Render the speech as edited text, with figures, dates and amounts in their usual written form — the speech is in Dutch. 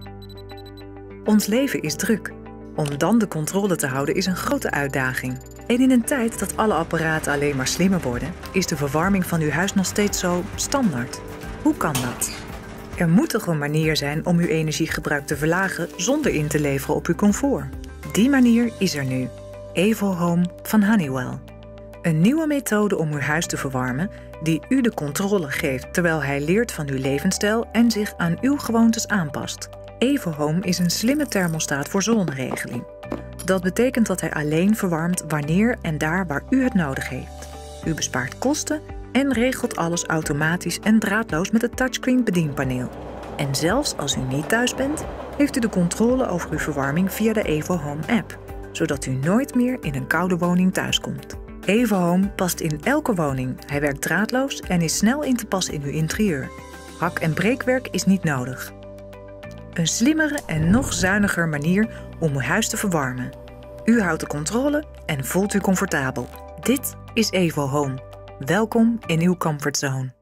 Ons leven is druk. Om dan de controle te houden is een grote uitdaging. En in een tijd dat alle apparaten alleen maar slimmer worden, is de verwarming van uw huis nog steeds zo standaard. Hoe kan dat? Er moet toch een manier zijn om uw energiegebruik te verlagen zonder in te leveren op uw comfort. Die manier is er nu. EvoHome van Honeywell. Een nieuwe methode om uw huis te verwarmen die u de controle geeft terwijl hij leert van uw levensstijl en zich aan uw gewoontes aanpast. EvoHome is een slimme thermostaat voor zoneregeling. Dat betekent dat hij alleen verwarmt wanneer en daar waar u het nodig heeft. U bespaart kosten en regelt alles automatisch en draadloos met het touchscreen bedienpaneel. En zelfs als u niet thuis bent, heeft u de controle over uw verwarming via de EvoHome app, zodat u nooit meer in een koude woning thuiskomt. EvoHome past in elke woning. Hij werkt draadloos en is snel in te passen in uw interieur. Hak- en breekwerk is niet nodig. Een slimmere en nog zuiniger manier om uw huis te verwarmen. U houdt de controle en voelt u comfortabel. Dit is EvoHome. Welkom in uw comfortzone.